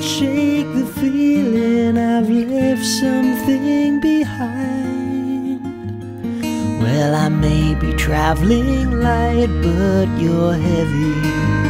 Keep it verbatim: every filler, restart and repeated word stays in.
can't shake the feeling I've left something behind. Well, I may be traveling light, but you're heavy.